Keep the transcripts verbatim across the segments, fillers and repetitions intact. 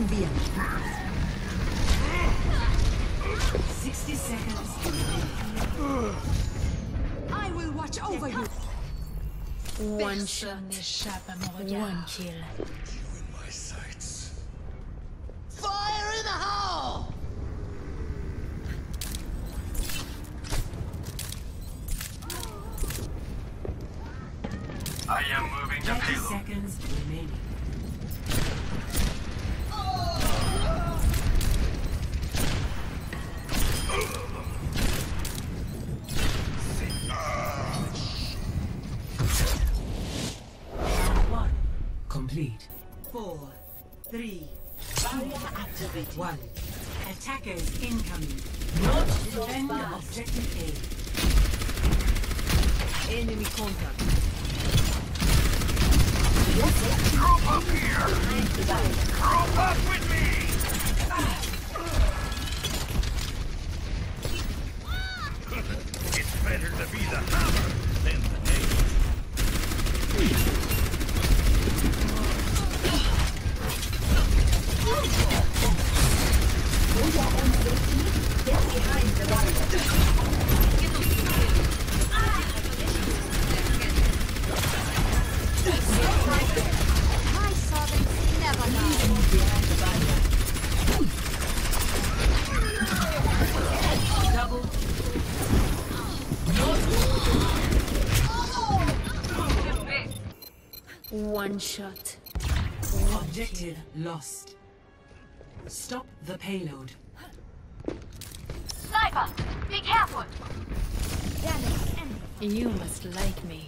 Kämpfen wir. sixty seconds. I will watch over you. One shot. One kill. Fire in the hole! I am moving the thirty payload. seconds remaining. Round one complete. Four, three, barrier activate. One. Attackers incoming. Not defend objective A. Enemy contact. Group up here! Group up with me! It's better to be the hammer than the nail. Get behind the My servants never die. Double. One shot. Objective lost. Stop the payload. Sniper, be careful. You must like me.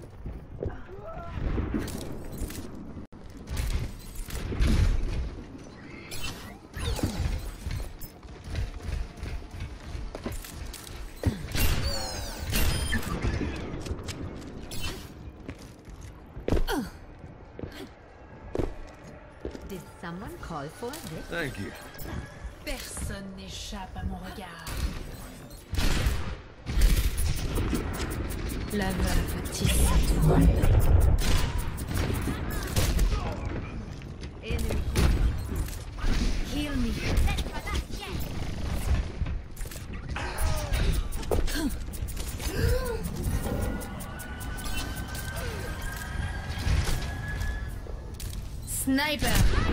Did someone call for this? Thank you. Personne n'échappe à mon regard. La veuve tisse sa toile. Enemy Heal me. Sniper.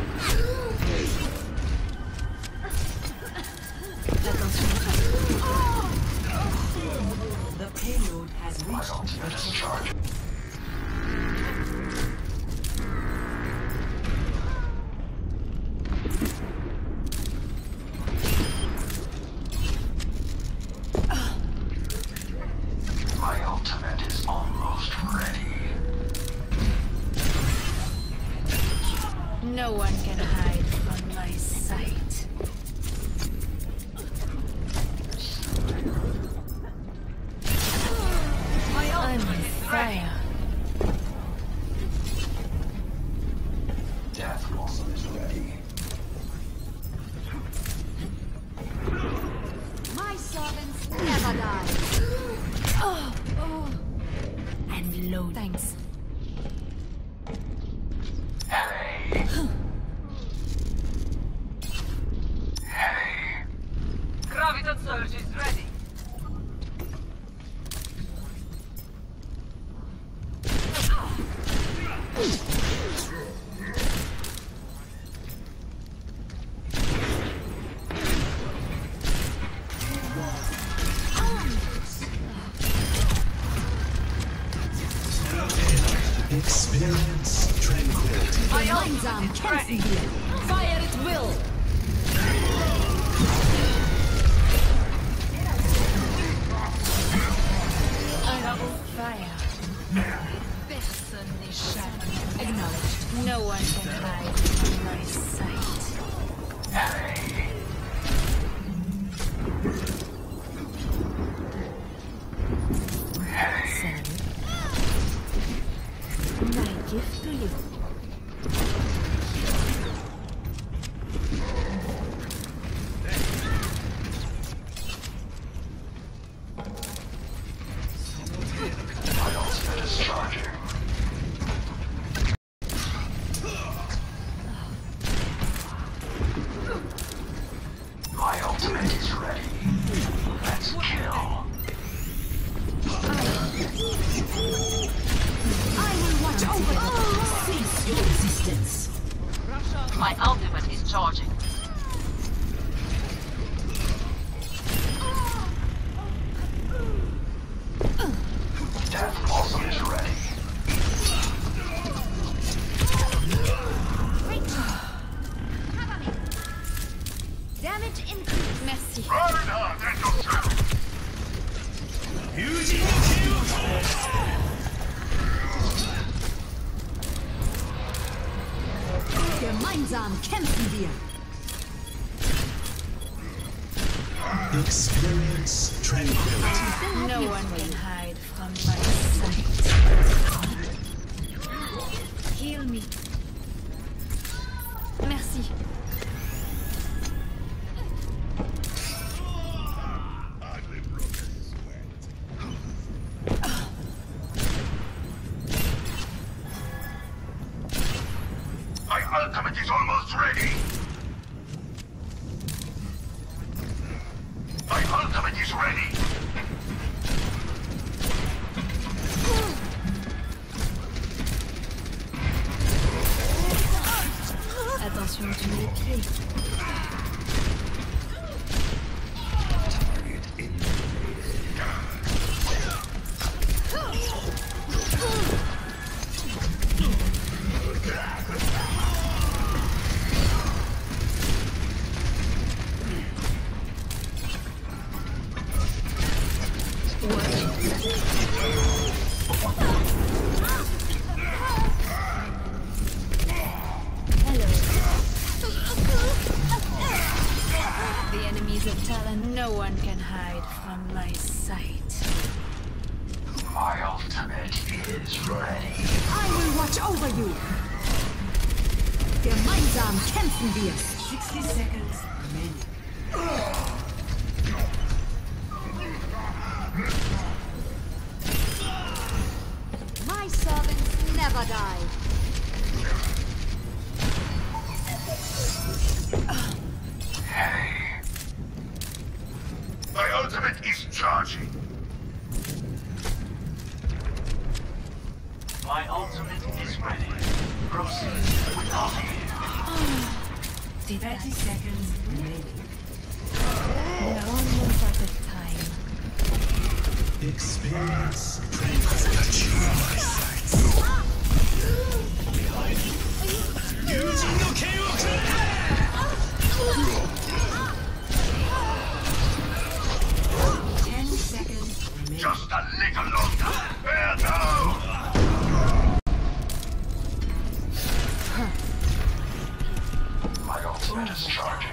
The payload has reached the Charge. My ultimate is almost ready. No one can hide from my sight. I'm on fire. Death also is ready. My servants never die. Oh, oh. And load. Thanks. Hey. Hey. Graviton surge is ready. Experience tranquility. Gemeinsam kämpfen wir. Fire at will. Double fire. Personne n'échappe. Acknowledged. No one can hide from my sight. Send my gift to you. My ultimate is charging. Gemeinsam kämpfen wir. Experience tranquility. No one can hide from my sight. Heal me. Merci. My ultimate is almost ready. My ultimate is ready. Attention, tu mets les pieds. The enemies of Talon, no one can hide from my sight. My ultimate is ready. I will watch over you. Gemeinsam kämpfen wir. sixty seconds remaining. My servants never die. Hey. My ultimate is charging. My ultimate is ready. Proceed without fear. thirty seconds remaining. No more out of time. Experience tranquility. Using no K O. ten seconds remaining. Just a little longer. Bear down. My ultimate is charging.